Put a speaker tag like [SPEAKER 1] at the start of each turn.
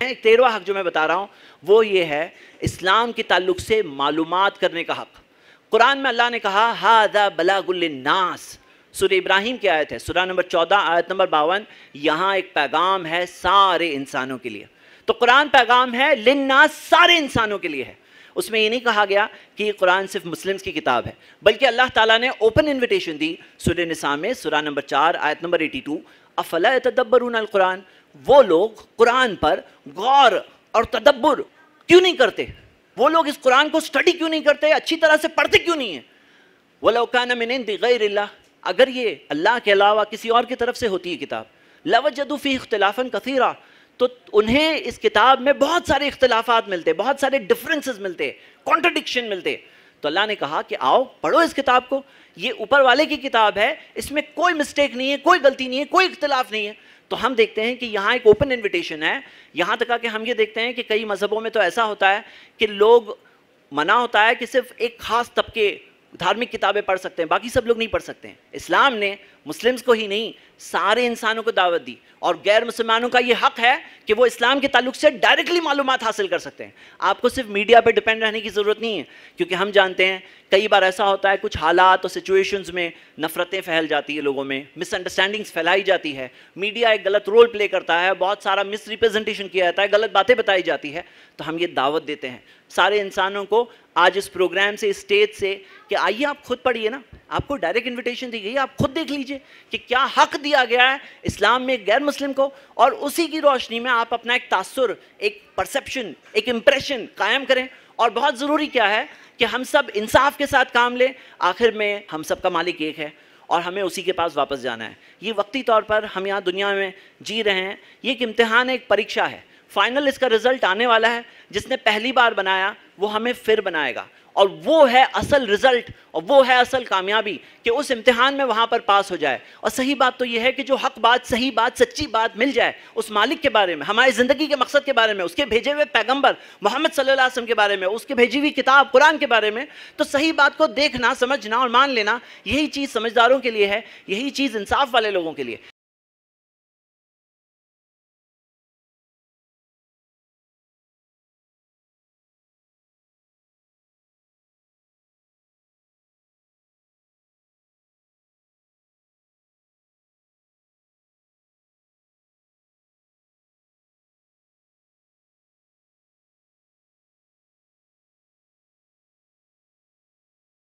[SPEAKER 1] ایک 13واں حق جو میں بتا رہا ہوں وہ یہ ہے اسلام کے تعلق سے معلومات کرنے کا حق۔ قرآن میں اللہ نے کہا ھذا بلاغ للناس، سورہ ابراہیم کی آیت ہے، سورہ نمبر 14 آیت نمبر 52، یہاں ایک پیغام ہے سارے انسانوں کے لیے۔ تو قرآن پیغام ہے للناس، سارے انسانوں کے لیے ہے۔ اس میں یہ نہیں کہا گیا کہ یہ قرآن صرف مسلمز کی کتاب ہے، بلکہ اللہ تعالیٰ نے اوپن انویٹیشن دی سورہ نساء میں، سورہ نمبر 4 آیت نمبر 82، افلا یتدبرون القرآن، وہ لوگ قرآن پر غور اور تدبر کیوں نہیں کرتے؟ وہ لوگ اس قرآن کو سٹڈی کیوں نہیں کرتے؟ اچھی طرح سے پڑھتے کیوں نہیں ہیں؟ وَلَوْ كَانَ مِنْ عِنْدِ غَيْرِ اللَّهِ، اگر یہ اللہ کے علاوہ کسی اور کی طرف سے ہوتی ہے کتاب، لَوَجَدُوا فِيهِ اخْتِلَافًا كَثِيرًا، تو انہیں اس کتاب میں بہت سارے اختلافات ملتے، بہت سارے ڈفرنسز ملتے، کانٹرڈکشن ملتے۔ تو اللہ نے کہا کہ آؤ پڑھو اس کتاب کو، یہ اوپر والے کی کتاب ہے، اس میں کوئی مسٹیک نہیں ہے، کوئی غلطی نہیں ہے، کوئی اختلاف نہیں ہے۔ تو ہم دیکھتے ہیں کہ یہاں ایک اوپن انویٹیشن ہے، یہاں تک کہ ہم یہ دیکھتے ہیں کہ کئی مذہبوں میں تو ایسا ہوتا ہے کہ لوگ منع ہوتا ہے کہ صرف ایک خاص طبقے دھارمک کتابیں پڑھ سکتے ہیں، باقی سب لوگ نہیں پڑھ سکتے ہیں۔ اسلام نے مسلمز کو ہی نہیں سارے انسانوں کو دعوت دی، اور غیر مسلمانوں کا یہ حق ہے کہ وہ اسلام کے تعلق سے ڈائریکٹلی معلومات حاصل کر سکتے ہیں۔ آپ کو صرف میڈیا پہ ڈیپینڈ رہنے کی ضرورت نہیں ہے، کیونکہ ہم جانتے ہیں کئی بار ایسا ہوتا ہے کچھ حالات اور سچویشنز میں نفرتیں پھیل جاتی ہیں، لوگوں میں مس انڈرسٹینڈنگز پھیلائی جاتی ہے، میڈیا ایک غلط رول پلے کرتا ہے، بہت سارا مس ریپرزنٹیشن کیا جاتا ہے، غلط باتیں بتائی جاتی ہے۔ تو ہم یہ دعوت دیتے ہیں سارے انسانوں کو آج اس پروگرام سے، اس اسٹیج سے، کہ آئیے آپ خود پڑھیے نا، آپ کو ڈائریکٹ انویٹیشن دی گئی ہے، آپ خود دیکھ لیجئے کہ کیا حق دیا گیا ہے اسلام میں غیر مسلم کو، اور اسی کی روشنی میں آپ اپنا ایک تاثر، ایک پرسیپشن، ایک امپریشن قائم کریں۔ اور بہت ضروری کیا ہے کہ ہم سب انصاف کے ساتھ کام لیں، آخر میں ہم سب کا مالک ایک ہے اور ہمیں اسی کے پاس واپس جانا ہے۔ یہ وقتی طور پر ہم یہاں دنیا میں جی رہے ہیں، یہ ایک امتحان ہے، ایک پریکشا ہے، فائنل اس کا رزلٹ آنے والا ہے۔ جس نے پہلی بار بنایا وہ ہمیں پھر بنائے گا، اور وہ ہے اصل رزلٹ، اور وہ ہے اصل کامیابی کہ اس امتحان میں وہاں پر پاس ہو جائے۔ اور صحیح بات تو یہ ہے کہ جو حق بات، صحیح بات، سچی بات مل جائے اس مالک کے بارے میں، ہماری زندگی کے مقصد کے بارے میں، اس کے بھیجے ہوئے پیغمبر محمد صلی اللہ علیہ وسلم کے بارے میں، اس کے بھیجی ہوئی کتاب قرآن کے بارے میں، تو صحیح بات کو دیکھنا، سمجھنا اور مان لینا، یہی چیز سمجھداروں کے لیے ہے، یہی چیز انصاف والے لوگوں کے لیے۔